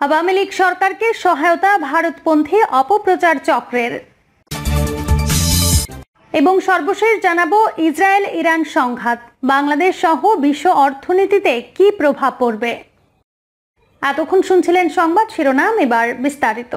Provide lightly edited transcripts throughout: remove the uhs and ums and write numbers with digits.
আওয়ামী লীগ সরকারকে সহায়তা ভারতপন্থী অপপ্রচার চক্রের। এবং সর্বশেষ জানাবো ইসরায়েল ইরান সংঘাত বাংলাদেশ সহ বিশ্ব অর্থনীতিতে কি প্রভাব পড়বে। এতক্ষণ শুনছিলেন সংবাদ শিরোনাম, এবার বিস্তারিত।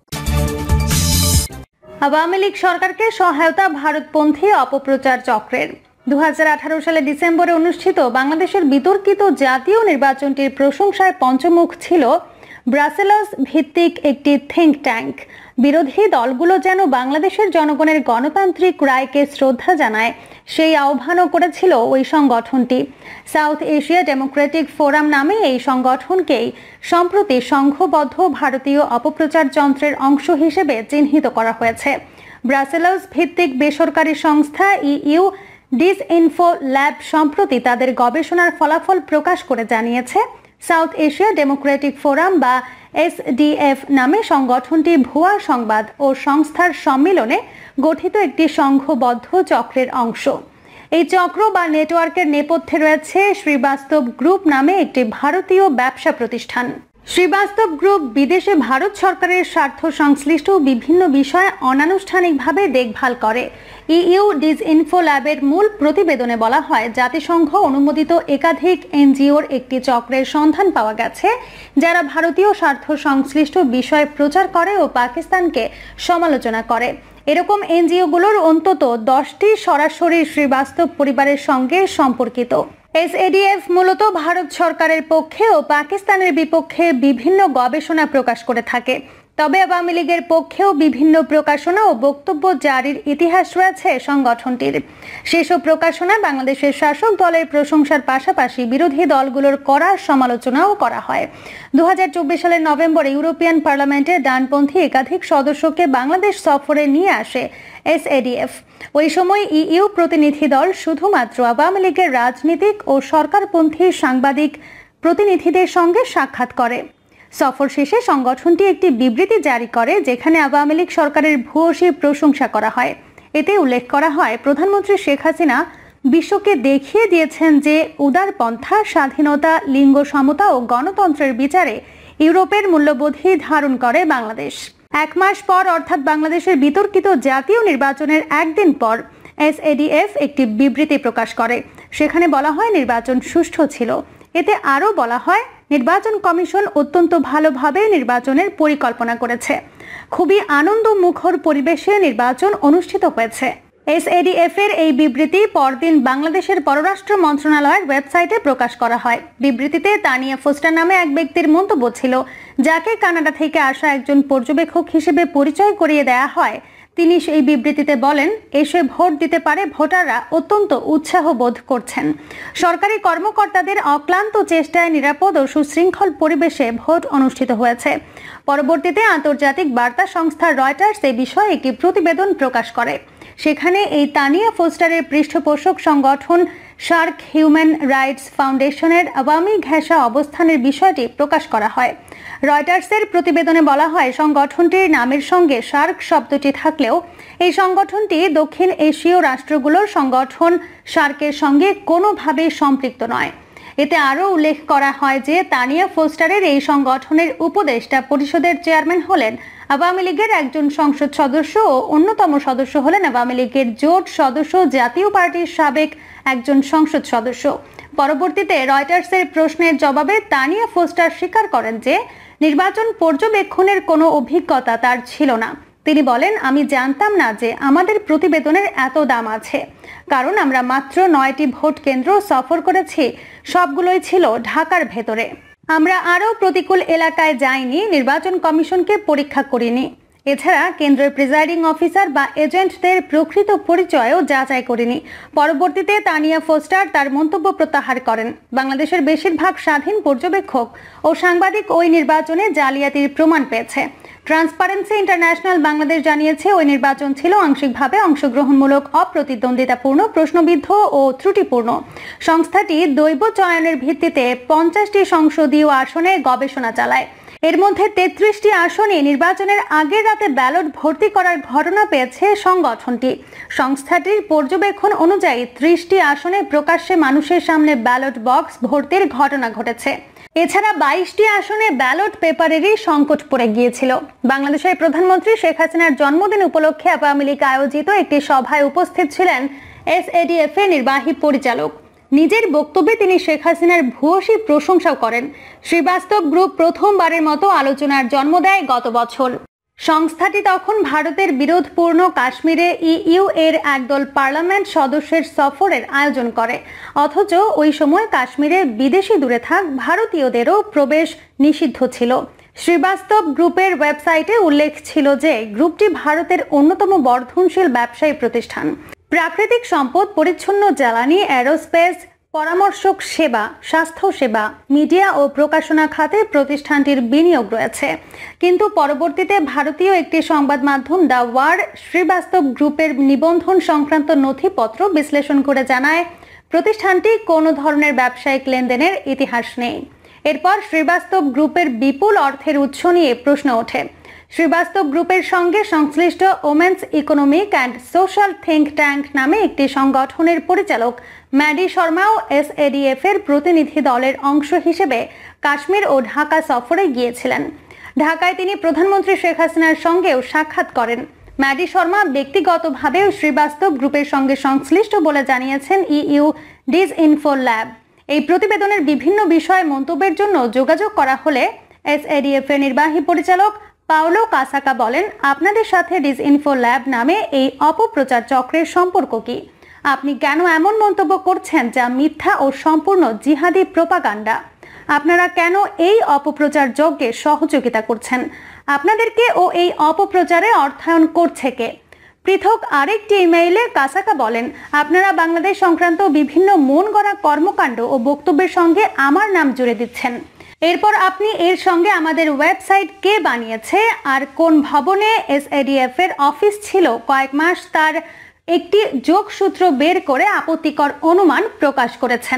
আওয়ামী লীগ সরকারকে সহায়তা ভারতপন্থী অপপ্রচার চক্রের। 2018 সালে ডিসেম্বরে অনুষ্ঠিত বাংলাদেশের বিতর্কিত জাতীয় নির্বাচনটির প্রশংসায় পঞ্চমুখ ছিল ব্রাসেলস ভিত্তিক একটি থিঙ্ক ট্যাঙ্ক। বিরোধী দলগুলো যেন বাংলাদেশের জনগণের গণতান্ত্রিক রায়কে শ্রদ্ধা জানায় সেই আহ্বানও করেছিল ওই সংগঠনটি। সাউথ এশিয়া ডেমোক্রেটিক ফোরাম নামে এই সংগঠনকেই সম্প্রতি সংঘবদ্ধ ভারতীয় অপপ্রচার যন্ত্রের অংশ হিসেবে চিহ্নিত করা হয়েছে। ব্রাসেলস ভিত্তিক বেসরকারি সংস্থা ইইউ ডিসইনফো ল্যাব সম্প্রতি তাদের গবেষণার ফলাফল প্রকাশ করে জানিয়েছে, সাউথ এশিয়া ডেমোক্রেটিক ফোরাম বা এসডিএফ নামে সংগঠনটি ভুয়া সংবাদ ও সংস্থার সম্মিলনে গঠিত একটি সংঘবদ্ধ চক্রের অংশ। এই চক্র বা নেটওয়ার্কের নেপথ্যে রয়েছে শ্রীবাস্তব গ্রুপ নামে একটি ভারতীয় ব্যবসা প্রতিষ্ঠান। শ্রীবাস্তব গ্রুপ বিদেশে ভারত সরকারের স্বার্থ সংশ্লিষ্ট বিভিন্ন বিষয় অনানুষ্ঠানিকভাবে দেখভাল করে। ইইউ ডিসইনফো ল্যাবের মূল প্রতিবেদনে বলা হয়, জাতিসংঘ অনুমোদিত একাধিক এনজিওর একটি চক্রের সন্ধান পাওয়া গেছে যারা ভারতীয় স্বার্থ সংশ্লিষ্ট বিষয় প্রচার করে ও পাকিস্তানকে সমালোচনা করে। এরকম এনজিওগুলোর অন্তত 10টি সরাসরি শ্রীবাস্তব পরিবারের সঙ্গে সম্পর্কিত। এসএডিএফ মূলত ভারত সরকারের পক্ষে ও পাকিস্তানের বিপক্ষে বিভিন্ন গবেষণা প্রকাশ করে থাকে। তবে আওয়ামী লীগের পক্ষেও বিভিন্ন প্রকাশনা ও বক্তব্য জারির ইতিহাস রয়েছে সংগঠনটির। সেসব প্রকাশনায় বাংলাদেশের শাসক দলের প্রশংসার পাশাপাশি বিরোধী দলগুলোর কড়া সমালোচনাও করা হয়। 2024 সালের নভেম্বরে ইউরোপিয়ান পার্লামেন্টের ডানপন্থী একাধিক সদস্যকে বাংলাদেশ সফরে নিয়ে আসে এসএডিএফ। ওই সময় ইইউ প্রতিনিধি দল শুধুমাত্র আওয়ামী লীগের রাজনীতিক ও সরকারপন্থী সাংবাদিক প্রতিনিধিদের সঙ্গে সাক্ষাৎ করে। সফর শেষে সংগঠনটি একটি বিবৃতি জারি করে, যেখানে আওয়ামী লীগ সরকারের ভূয়সী প্রশংসা করা হয়। এতে উল্লেখ করা হয়, প্রধানমন্ত্রী শেখ হাসিনা বিশ্বকে দেখিয়ে দিয়েছেন যে উদারপন্থা, স্বাধীনতা, লিঙ্গ সমতা ও গণতন্ত্রের বিচারে ইউরোপের মূল্যবোধই ধারণ করে বাংলাদেশ। 1 মাস পর অর্থাৎ বাংলাদেশের বিতর্কিত জাতীয় নির্বাচনের একদিন পর এসএডিএফ একটি বিবৃতি প্রকাশ করে। সেখানে বলা হয়, নির্বাচন সুষ্ঠু ছিল। এতে আরও বলা হয়, নির্বাচন কমিশন অত্যন্ত ভালোভাবে নির্বাচনের পরিকল্পনা করেছে। খুবই আনন্দমুখর পরিবেশে নির্বাচন অনুষ্ঠিত হয়েছে। এসএডিএফ এর এই বিবৃতি পরদিন বাংলাদেশের পররাষ্ট্র মন্ত্রণালয়ের ওয়েবসাইটে প্রকাশ করা হয়। বিবৃতিতে তানিয়া ফোস্টার নামে এক ব্যক্তির মন্তব্য ছিল, যাকে কানাডা থেকে আসা একজন পর্যবেক্ষক হিসেবে পরিচয় করিয়ে দেয়া হয়। তিনি সেই বিবৃতিতে বলেন, এসে ভোট দিতে পারে ভোটাররা অত্যন্ত উৎসাহ বোধ করছেন। সরকারি কর্মকর্তাদের অক্লান্ত চেষ্টায় নিরাপদ ও সুশৃঙ্খল পরিবেশে ভোট অনুষ্ঠিত হয়েছে। পরবর্তীতে আন্তর্জাতিক বার্তা সংস্থা রয়টার্স এই বিষয়ে একটি প্রতিবেদন প্রকাশ করে। সেখানে এই তানিয়া ফোস্টারের পৃষ্ঠপোষক সংগঠন শার্ক হিউম্যান রাইটস ফাউন্ডেশনের আওয়ামী ঘেঁষা অবস্থানের বিষয়টি প্রকাশ করা হয়। রয়টার্সের প্রতিবেদনে বলা হয়, সংগঠনটির নামের সঙ্গে শার্ক শব্দটি থাকলেও এই সংগঠনটি দক্ষিণ এশীয় রাষ্ট্রগুলোর সংগঠন শার্কের সঙ্গে কোনোভাবেই সম্পৃক্ত নয়। এতে আরও উল্লেখ করা হয় যে তানিয়া ফোস্টারের এই সংগঠনের উপদেষ্টা পরিষদের চেয়ারম্যান হলেন আওয়ামী লীগের একজন সংসদ সদস্য ও অন্যতম সদস্য হলেন আওয়ামী লীগের জোট সদস্য জাতীয় পার্টির সাবেক একজন সংসদ সদস্য। পরবর্তীতে রয়টার্সের প্রশ্নের জবাবে তানিয়া ফোস্টার স্বীকার করেন যে নির্বাচন পর্যবেক্ষণের কোনো অভিজ্ঞতা তার ছিল না। তিনি বলেন, আমি জানতাম না যে আমাদের প্রতিবেদনের এত দাম আছে, কারণ আমরা মাত্র 9টি ভোট কেন্দ্র সফর করেছি, সবগুলোই ছিল ঢাকার ভেতরে। আমরা আরও প্রতিকূল এলাকায় যাইনি, নির্বাচন কমিশনকে পরীক্ষা করিনি। এছাড়া কেন্দ্রের প্রিজাইডিং অফিসার বা এজেন্টদের প্রকৃত পরিচয়ও যাচাই করেনি। পরবর্তীতে তানিয়া ফোস্টার তার মন্তব্য প্রত্যাহার করেন। বাংলাদেশের বেশিরভাগ স্বাধীন পর্যবেক্ষক ও সাংবাদিক ওই নির্বাচনে জালিয়াতির প্রমাণ পেয়েছে। ট্রান্সপারেন্সি ইন্টারন্যাশনাল বাংলাদেশ জানিয়েছে, ওই নির্বাচন ছিল আংশিকভাবে অংশগ্রহণমূলক, অপ্রতিদ্বন্দ্বিতাপূর্ণ, প্রশ্নবিদ্ধ ও ত্রুটিপূর্ণ। সংস্থাটি দৈব চয়নের ভিত্তিতে 50টি সংসদীয় আসনে গবেষণা চালায়। এর মধ্যে 33টি আসনে নির্বাচনের আগের রাতে ব্যালট ভর্তি করার ঘটনা পেয়েছে সংগঠনটি। সংস্থাটির পর্যবেক্ষণ অনুযায়ী 30টি আসনে প্রকাশ্যে মানুষের সামনে ব্যালট বক্স ভর্তির ঘটনা ঘটেছে। এছাড়া 22টি আসনে ব্যালট পেপারেরই সংকট পড়ে গিয়েছিল। বাংলাদেশের প্রধানমন্ত্রী শেখ হাসিনার জন্মদিন উপলক্ষে আওয়ামী লীগ আয়োজিত একটি সভায় উপস্থিত ছিলেন এসএডিএফ এর নির্বাহী পরিচালক। নিজের বক্তব্যে তিনি শেখ হাসিনার ভূয়সী প্রশংসা করেন। শ্রীবাস্তব গ্রুপ প্রথমবারের মতো আলোচনার জন্ম দেয় গত বছর। সংস্থাটি তখন ভারতের বিরোধপূর্ণ কাশ্মীরে ইইউ এর একদল পার্লামেন্ট সদস্যের সফরের আয়োজন করে, অথচ ওই সময় কাশ্মীরে বিদেশি দূরে থাক ভারতীয়দেরও প্রবেশ নিষিদ্ধ ছিল। শ্রীবাস্তব গ্রুপের ওয়েবসাইটে উল্লেখ ছিল যে গ্রুপটি ভারতের অন্যতম বর্ধনশীল ব্যবসায়ী প্রতিষ্ঠান। প্রাকৃতিক সম্পদ, পরিচ্ছন্ন জ্বালানি, এরোস্পেস, পরামর্শক সেবা, স্বাস্থ্য সেবা, মিডিয়া ও প্রকাশনা খাতে প্রতিষ্ঠানটির বিনিয়োগ রয়েছে। কিন্তু পরবর্তীতে ভারতীয় একটি সংবাদ মাধ্যম দ্য ওয়ার শ্রীবাস্তব গ্রুপের নিবন্ধন সংক্রান্ত নথিপত্র বিশ্লেষণ করে জানায় প্রতিষ্ঠানটি কোনো ধরনের ব্যবসায়িক লেনদেনের ইতিহাস নেই। এরপর শ্রীবাস্তব গ্রুপের বিপুল অর্থের উৎস নিয়ে প্রশ্ন ওঠে। শ্রীবাস্তব গ্রুপের সঙ্গে সংশ্লিষ্ট women's economic and social think tank নামে একটি সংগঠনের পরিচালক ম্যাডি শর্মাও এসএডিএফ এর প্রতিনিধি দলের অংশ হিসেবে কাশ্মীর ও ঢাকা সফরে গিয়েছিলেন। ঢাকায় তিনি প্রধানমন্ত্রী শেখ হাসিনার সঙ্গেও সাক্ষাৎ করেন। ম্যাডি শর্মা ব্যক্তিগতভাবেও শ্রীবাস্তব গ্রুপের সঙ্গে সংশ্লিষ্ট বলে জানিয়েছেন ইইউ ডিসইনফো ল্যাব। এই প্রতিবেদনের বিভিন্ন বিষয়ে মন্তব্যের জন্য যোগাযোগ করা হলে এসএডিএফ এর নির্বাহী পরিচালক পাওলো কাসাকা বলেন, আপনাদের সাথে ডিসইনফো ল্যাব নামে এই অপপ্রচার চক্রের সম্পর্ক কি? আপনি কেন এমন মন্তব্য করছেন যা মিথ্যা ও সম্পূর্ণ জিহাদি প্রোপাগান্ডা? আপনারা কেন এই অপপ্রচার যজ্ঞে সহযোগিতা করছেন? আপনাদেরকে ও এই অপপ্রচারে অর্থায়ন করছে কে? পৃথক আরেকটি ইমেইলে কাসাকা বলেন, আপনারা বাংলাদেশ সংক্রান্ত বিভিন্ন মন গড়া কর্মকাণ্ড ও বক্তব্যের সঙ্গে আমার নাম জুড়ে দিচ্ছেন। এরপর আপনি এর সঙ্গে আমাদের ওয়েবসাইট কে বানিয়েছে আর কোন ভবনে এসএডিএফ এর অফিস ছিল কয়েক মাস তার একটি যোগসূত্র বের করে আপত্তিকর অনুমান প্রকাশ করেছেন।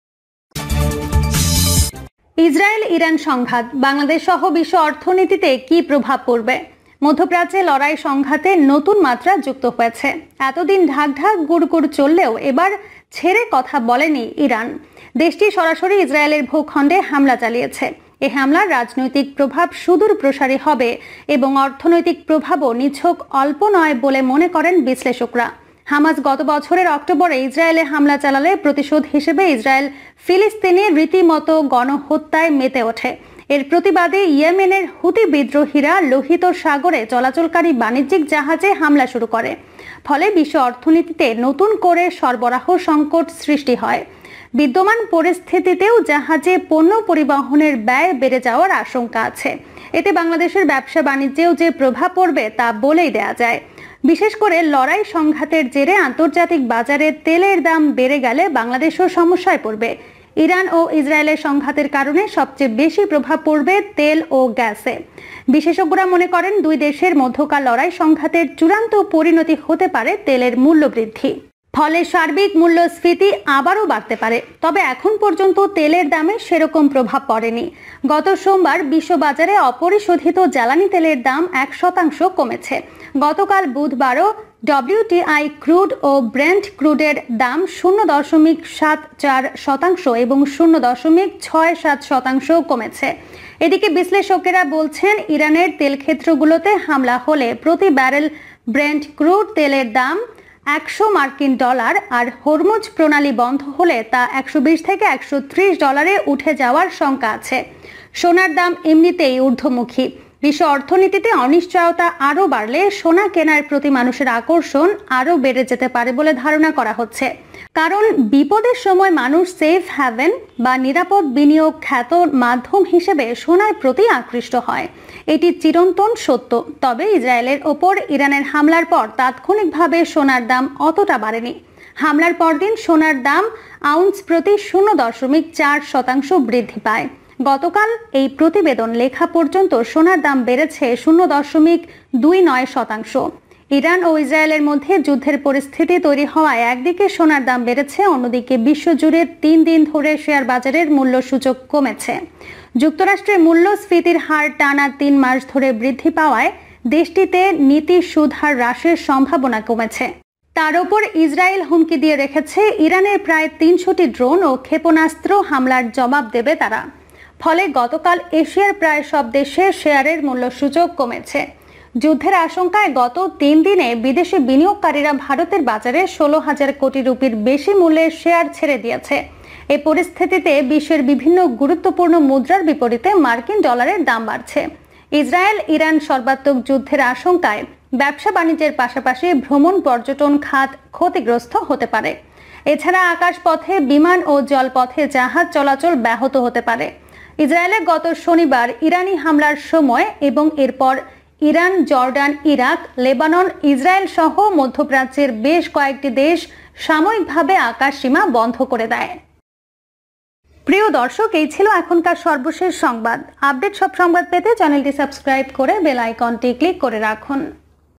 ইসরায়েল ইরান সংঘাত বাংলাদেশ সহ বিশ্ব অর্থনীতিতে কি প্রভাব পড়বে? মধ্যপ্রাচ্যে লড়াই সংঘাতে নতুন মাত্রা যুক্ত হয়েছে। এতদিন ঢাক ঢাক গুড়গুড় চললেও এবার ছেড়ে কথা বলেনি ইরান। দেশটি সরাসরি ইসরায়েলের ভূখণ্ডে হামলা চালিয়েছে। এই হামলার রাজনৈতিক প্রভাব সুদূর প্রসারী হবে এবং অর্থনৈতিক প্রভাবও নিছক অল্প নয় বলে মনে করেন বিশ্লেষকরা। হামাস গত বছরের অক্টোবরে ইসরায়েলে হামলা চালালে প্রতিশোধ হিসেবে ইসরায়েল ফিলিস্তিনে রীতিমতো গণহত্যায় মেতে ওঠে। এর প্রতিবাদে ইয়েমেনের হুতি বিদ্রোহীরা লোহিত সাগরে চলাচলকারী বাণিজ্যিক জাহাজে হামলা শুরু করে। ফলে বিশ্ব অর্থনীতিতে নতুন করে সরবরাহ সংকট সৃষ্টি হয়। বিদ্যমান পরিস্থিতিতেও জাহাজে পণ্য পরিবহনের ব্যয় বেড়ে যাওয়ার আশঙ্কা আছে। এতে বাংলাদেশের ব্যবসা বাণিজ্যেও যে প্রভাব পড়বে তা বলেই দেয়া যায়। বিশেষ করে লড়াই সংঘাতের জেরে আন্তর্জাতিক বাজারে তেলের দাম বেড়ে গেলে বাংলাদেশও সমস্যায় পড়বে। ইরান ও ইসরায়েলের সংঘাতের কারণে সবচেয়ে বেশি প্রভাব পড়বে তেল ও গ্যাসে। বিশেষজ্ঞরা মনে করেন দুই দেশের মধ্যকার লড়াই সংঘাতের চূড়ান্ত পরিণতি হতে পারে তেলের মূল্য বৃদ্ধি। ফলে সার্বিক মূল্যস্ফীতি আবারও বাড়তে পারে। তবে এখন পর্যন্ত তেলের দামে সেরকম প্রভাব পড়েনি। গত সোমবার বিশ্ববাজারে অপরিশোধিত জ্বালানি তেলের দাম 1% কমেছে। গতকাল বুধবারও WTI ক্রুড ও ব্রেন্ট ক্রুডের দাম 0.74% এবং 0.67% কমেছে। এদিকে বিশ্লেষকেরা বলছেন, ইরানের তেল ক্ষেত্রগুলোতে হামলা হলে প্রতি ব্যারেল ব্রেন্ট ক্রুড তেলের দাম $100 মার্কিন আর হরমুজ প্রণালী বন্ধ হলে তা $120 থেকে $130 উঠে যাওয়ার শঙ্কা আছে। সোনার দাম এমনিতেই ঊর্ধ্বমুখী। বিশ্ব অর্থনীতিতে অনিশ্চয়তা আরও বাড়লে সোনা কেনার প্রতি মানুষের আকর্ষণ আরও বেড়ে যেতে পারে বলে ধারণা করা হচ্ছে। কারণ বিপদের সময় মানুষ সেফ হ্যাভেন বা নিরাপদ বিনিয়োগ খ্যাত মাধ্যম হিসেবে সোনার প্রতি আকৃষ্ট হয়। এটি চিরন্তন সত্য। তবে ইসরায়েলের ওপর ইরানের হামলার পর তাৎক্ষণিকভাবে সোনার দাম অতটা বাড়েনি। হামলার পরদিন সোনার দাম আউন্স প্রতি 0.4% বৃদ্ধি পায়। গতকাল এই প্রতিবেদন লেখা পর্যন্ত সোনার দাম বেড়েছে 0.29%। ইরান ও ইসরায়েলের মধ্যে যুদ্ধের পরিস্থিতি তৈরি হওয়ায় একদিকে সোনার দাম বেড়েছে, অন্যদিকে বিশ্বজুড়ে 3 দিন ধরে শেয়ার বাজারের মূল্য সূচক কমেছে। যুক্তরাষ্ট্রের মূল্যস্ফীতির হার টানা 3 মাস ধরে বৃদ্ধি পাওয়ায় দেশটিতে নীতি সুদ হার হ্রাসের সম্ভাবনা কমেছে। তার উপর ইসরায়েল হুমকি দিয়ে রেখেছে ইরানের প্রায় 300টি ড্রোন ও ক্ষেপণাস্ত্র হামলার জবাব দেবে তারা। ফলে গতকাল এশিয়ার প্রায় সব দেশে শেয়ারের মূল্য সূচক কমেছে। যুদ্ধের আশঙ্কায় গত 3 দিনে বিদেশি বিনিয়োগকারীরা ভারতের বাজারে 16,000 কোটি রুপির বেশি মূল্যের শেয়ার ছেড়ে দিয়েছে। এই পরিস্থিতিতে বিশ্বের বিভিন্ন গুরুত্বপূর্ণ মুদ্রার বিপরীতে মার্কিন ডলারের দাম বাড়ছে। ইসরায়েল ইরান সর্বাত্মক যুদ্ধের আশঙ্কায় ব্যবসা বাণিজ্যের পাশাপাশি ভ্রমণ পর্যটন খাত ক্ষতিগ্রস্ত হতে পারে। এছাড়া আকাশপথে বিমান ও জলপথে জাহাজ চলাচল ব্যাহত হতে পারে। ইসরায়েলে গত শনিবার ইরানি হামলার সময় এবং এরপর Iran, Jordan, Iraq, Lebanon, Israel সহ মধ্যপ্রাচ্যের বেশ কয়েকটি দেশ সাময়িকভাবে আকাশসীমা বন্ধ করে দেয়। প্রিয় দর্শক, এই ছিল এখনকার সর্বশেষ সংবাদ। আপডেট সব সংবাদ পেতে চ্যানেলটি সাবস্ক্রাইব করে বেল আইকনটি ক্লিক করে রাখুন।